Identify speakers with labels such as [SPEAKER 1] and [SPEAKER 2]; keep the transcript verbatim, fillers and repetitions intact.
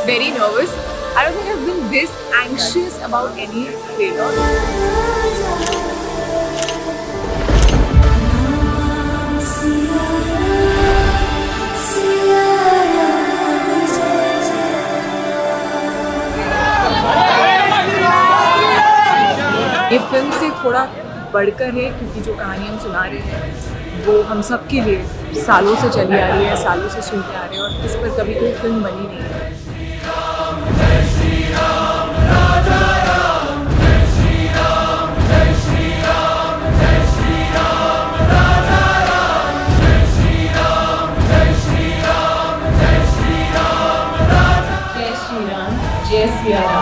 [SPEAKER 1] very nervous. I don't think I've been this anxious about any trailer. ये film से थोड़ा बढ़कर है क्योंकि जो कहानी हम सुना रहे हैं वो हम सब के लिए सालों से चली आ रही है, सालों से सुनते आ रहे हैं और इस पर कभी कोई फिल्म बनी नहीं है।
[SPEAKER 2] जय श्री राम, जय श्री राम।